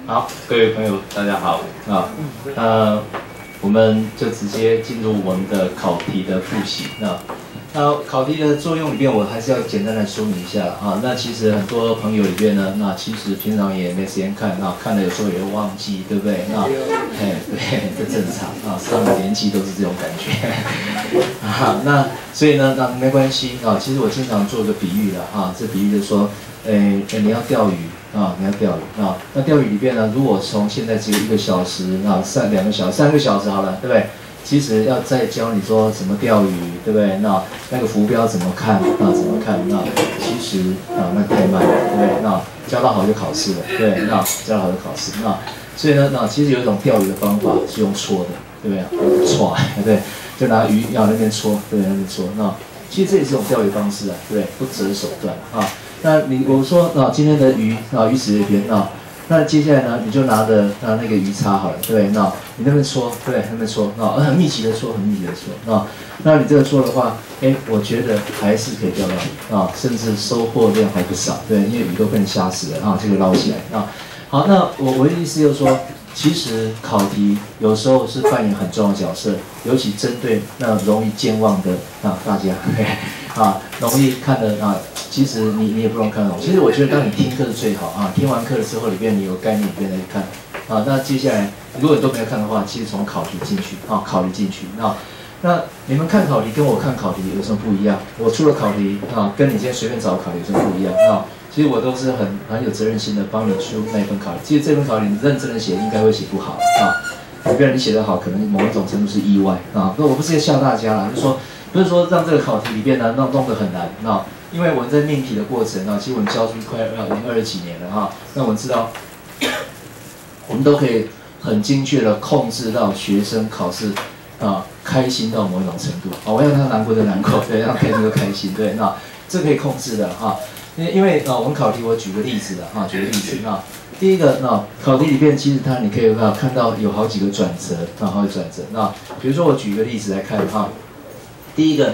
好，各位朋友，大家好啊。我们就直接进入我们的考题的复习。那考题的作用里面，我还是要简单的说明一下啊。那其实很多朋友里面呢，那其实平常也没时间看，那看了有时候也会忘记，对不对？那对，这正常啊，上了年纪都是这种感觉啊。那所以呢，那没关系啊。其实我经常做个比喻的啊，这比喻就是说，你要钓鱼。你要钓鱼啊。那钓鱼里边呢，如果从现在只有1个小时啊，2个小时、3个小时好了，对不对？其实要再教你说怎么钓鱼，对不对？那个浮标怎么看啊？怎么看？其实那太慢了，对不对？教到好就考试了，对，教到好就考试。所以呢，其实有一种钓鱼的方法是用戳的，对不对？戳，对，就拿鱼咬那边戳，对，那边戳。其实这也是一种钓鱼方式啊，对不对？不择手段啊。那我说今天的鱼鱼池这边那接下来呢，你就拿着那个鱼叉好了，对不对？你那边戳，对，那边戳很密集的戳，很密集的戳那你这个戳的话，我觉得还是可以钓到鱼甚至收获量还不少，对，因为鱼都被你吓死了这个捞起来好，那我的意思就是说，其实考题有时候是扮演很重要的角色，尤其针对那容易健忘的大家容易看的其实你也不容易看得懂。其实我觉得当你听课是最好听完课的时候里边你有概念里边来看那接下来如果你都没有看的话，其实从考题进去考题进去那你们看考题跟我看考题有什么不一样？我出了考题跟你今天随便找考题有什么不一样其实我都是很有责任心的帮你出那一份考题。其实这份考题你认真的写，应该会写不好即便你写得好，可能某一种程度是意外那我不是在吓大家啦，就是说不是说让这个考题里边呢弄得很难因为我们在命题的过程其实我们教书快已经20几年了那我们知道，我们都可以很精确的控制到学生考试开心到某一种程度我要他难过就难过，对，让他开心就开心，对，这可以控制的因为我们考题我举个例子的举个例子第一个考题里面其实你可以看到有好几个转折好几个转折比如说我举一个例子来看第一个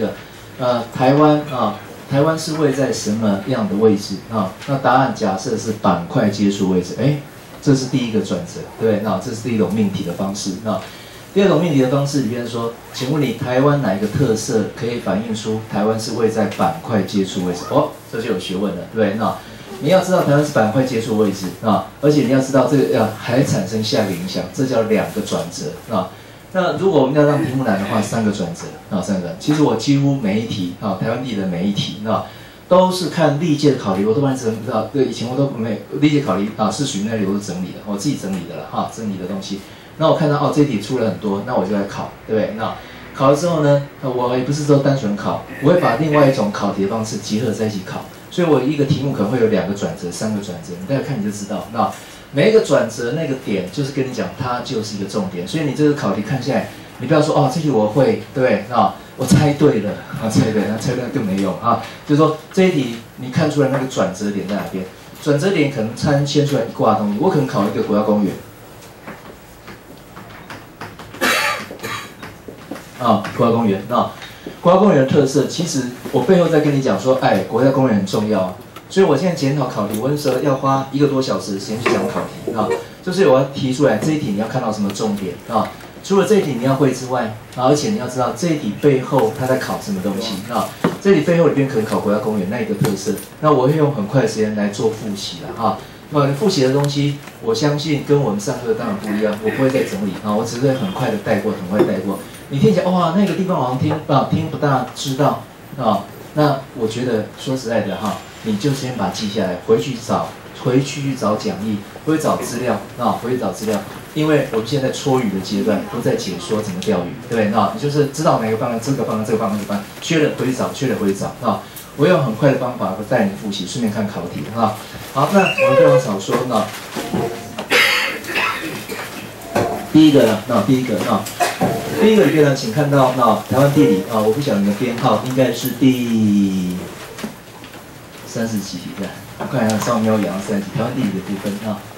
台湾是位在什么样的位置那答案假设是板块接触位置，这是第一个转折，对不对？这是第一种命题的方式第二种命题的方式里面说，请问你台湾哪一个特色可以反映出台湾是位在板块接触位置？这就有学问了，对不对？你要知道台湾是板块接触位置而且你要知道这个还产生下一个影响，这叫2个转折那如果我们要让题目难的话，3个转折3个。其实我几乎每一题台湾地的每一题都是看历届的考题，我都把它整理到以前我都没历届考题是属于那里我都整理的，我自己整理的了整理的东西。那我看到这一题出了很多，那我就来考，对不对？考了之后呢，我也不是说单纯考，我会把另外一种考题的方式结合在一起考。所以我一个题目可能会有2个转折、3个转折，你大家看你就知道。每一个转折那个点，就是跟你讲，它就是一个重点。所以你这个考题看下来，你不要说这题我会，对不对？我猜对了，猜对了更没用就是说这一题你看出来那个转折点在哪边？转折点可能牵出来一挂东西，我可能考一个国家公园。国家公园国家公园的特色，其实我背后在跟你讲说，国家公园很重要所以我现在检讨考题，我那时候要花1个多小时的时间去讲考题就是我要提出来这一题你要看到什么重点除了这一题你要会之外而且你要知道这一题背后它在考什么东西这一题背后里边可能考国家公园那一个特色，那我会用很快的时间来做复习那复习的东西，我相信跟我们上课当然不一样，我不会再整理我只是会很快的带过，很快带过。你听起来那个地方好像听不大知道那我觉得说实在的你就先把它记下来，回去去找讲义，回去找资料回去找资料，因为我们现在戳语的阶段都在解说怎么钓鱼，对不对？你就是知道哪个方向，这个方向，这个方向，这个方向，缺了回去找，缺了回去找我用很快的方法带你复习，顺便看考题好，那我们非常少说第一个里面呢，请看到台湾地理我不晓得你的编号应该是第30几题的，我看一下上面有2到30题台湾地理的部分